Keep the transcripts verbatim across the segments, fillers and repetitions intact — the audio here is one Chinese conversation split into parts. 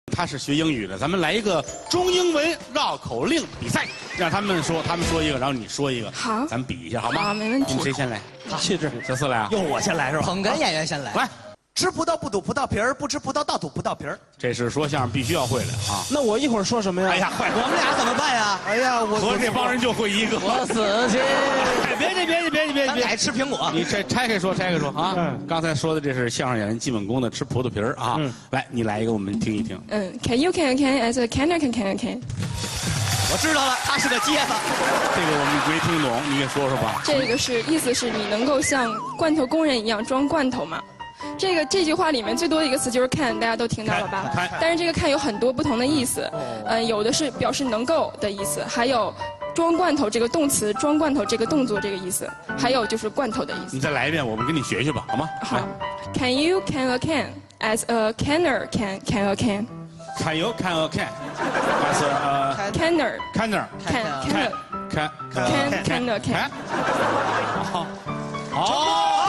他是学英语的，咱们来一个中英文绕口令比赛，让他们说，他们说一个，然后你说一个， 好， 咱们比一下好吗？ 好，没问题。 你们谁先来？ 气质， 小四来啊？ 又我先来是吧？ 捧哏演员先来。 来， 吃葡萄不吐葡萄皮儿，不吃葡萄倒吐葡萄皮儿。 这是说相声必须要会的啊！ 那我一会儿说什么呀？ 哎呀，快！ 我们俩怎么办呀？ 哎呀，我和这帮人就会一个。 我死去！ 哎，别介，别介，别介，别咱介！ 改吃苹果。 你拆拆开说，拆开说啊！ 嗯刚才说的这是相声演员基本功的吃葡萄皮儿啊。 嗯来，你来一个，我们听一听。 嗯，Can you can can as a canner can can can？ 我知道了，他是个疖子。 这个我们没听懂，你给说说吧。 这个是意思是你能够像罐头工人一样装罐头吗？这个这句话里面最多的一个词就是 can， 大家都听到了吧？ 看， 但是这个 can 有很多不同的意思，嗯，有的是表示能够的意思，还有装罐头这个动词装罐头这个动作这个意思，还有就是罐头的意思你。再来一遍，我们跟你学学吧，好吗？ 好 ，Can you can a can as a canner can can a can？ 看有看有看，但是呃 Canner 看那儿 can 看 canner 看 can can a can。 看，好，好。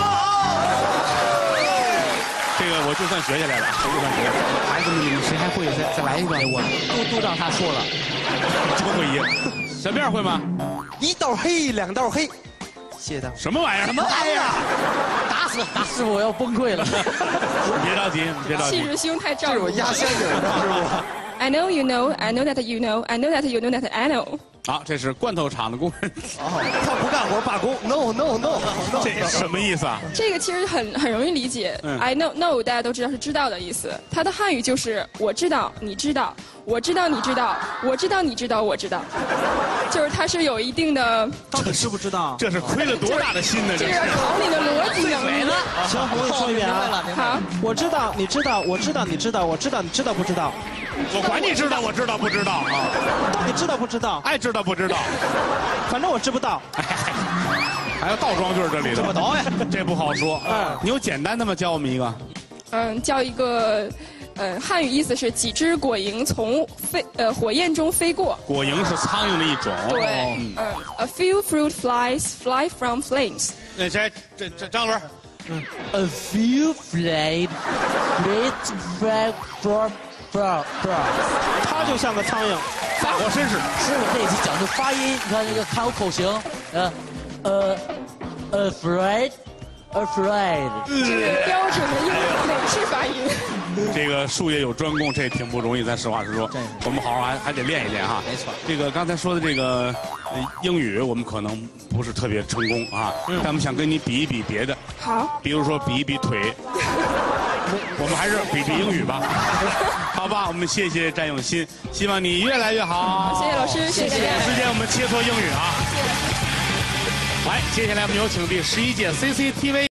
这个我就算学下来了，就算学下来了。孩子们，你们谁还会？再再来一个，我都都让他说了。 就会一个。小辫会吗？ 一道黑，两道黑。谢谢什么玩意儿？ 什么玩意儿？打死打死！我要崩溃了。 你别着急，你别着急。 气质胸太照顾。 这是我压箱底儿的，师傅。 I know you know, I know that you know, I know that you know that I know。 好，这是罐头厂的工人。 哦，他不干活罢工 ，no no no no。 这什么意思啊？ 这个其实很很容易理解。 嗯 I know know 大家都知道是知道的意思，它的汉语就是我知道，你知道，我知道你知道，我知道你知道，我知道，就是它是有一定的， 到底知不知道？ 这是亏了多大的心呢？这是。 这是考你的逻辑能力。 行，我跟你说一遍啊。 好， 我知道，你知道，我知道，你知道，我知道，你知道不知道？ 我管你知道，我知道不知道啊？ 到底知道不知道？ 爱知道不知道？ 反正我知不道。 还有倒装句儿这里头， 不懂呀， 这不好说。 嗯你有简单的吗？教我们一个。 嗯，叫一个，呃，汉语意思是几只果蝇从飞呃火焰中飞过。 果蝇是苍蝇的一种。 对， 嗯嗯，A few fruit flies fly from flames。 那谁，这这张伦， A few flies, flies fly from from from。 他就像个苍蝇。 法国绅士。 师傅这一期讲究发音，你看这个看我口型，呃，呃，afraid, afraid。 这是标准的英美式发音。 这个术业有专攻，这挺不容易。咱实话实说，我们好好还还得练一练哈。 没错。 这个刚才说的这个呃英语，我们可能不是特别成功啊，但我们想跟你比一比别的， 好， 比如说比一比腿。我们还是比比英语吧，好吧？我们谢谢詹永新，希望你越来越好。 谢谢老师，谢谢。 时间我们切磋英语啊。来，接下来我们有请第十一届 C C T V。